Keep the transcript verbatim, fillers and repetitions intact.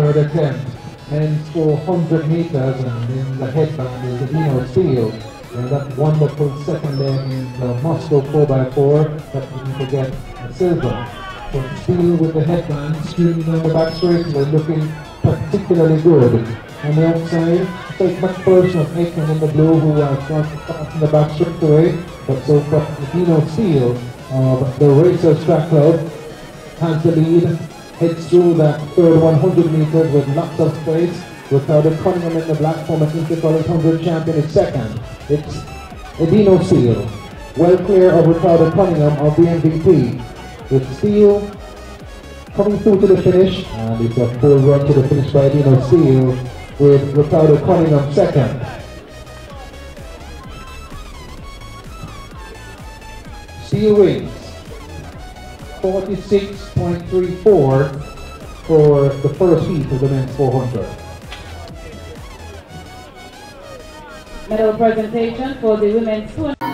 third attempt. Men's four hundred meters, and in the headband is Edino Steele. And that wonderful second leg in the Moscow four by four, that we didn't forget a silver. So Steele with the headband, streaming down the back straight, they're looking particularly good. On the outside, take much personal Aiken in the blue, who uh, tries to pass in the back straight away. But so far, Edino Steele of the Racers Track Club has the lead, heads through that third one hundred meters with lots of space. Ricardo Cunningham in the black, former Intercollege one hundred champion, is second. It's Edino Steele, well clear of Ricardo Cunningham of the M V P. With Steele coming through to the finish, and it's a full run to the finish by Edino Steele, with Ricardo Cunningham second. Steele wins forty-six point three four for the first heat of the men's four hundred. Medal presentation for the women's two hundred.